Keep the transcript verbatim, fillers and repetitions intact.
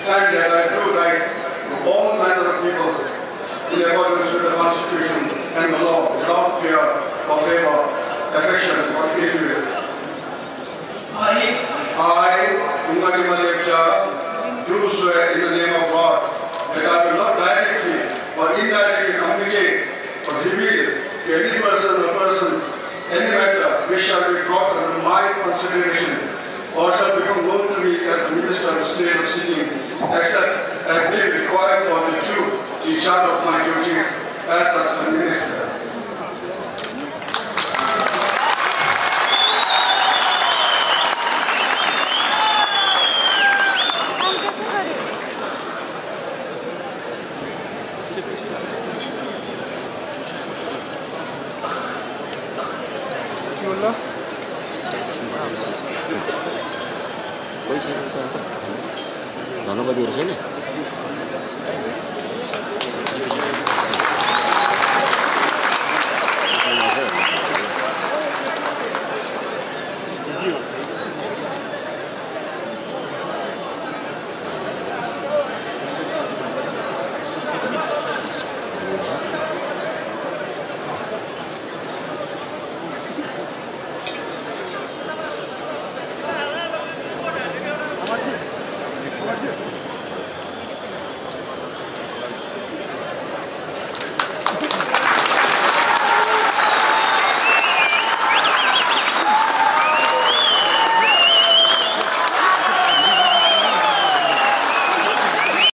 and that I do like all manner of people in accordance with the Constitution and the law, without fear or favor, affection or ill will. I, I, Kunga Nima Lepcha, do swear in the name of God that I will not directly or indirectly communicate or reveal to any person or persons any matter which shall be brought under my consideration or shall become known to me as the Minister of the State of Sikkim, except as may be required for the due discharge of my duties as such a Minister. Mana bagi urus ini? What?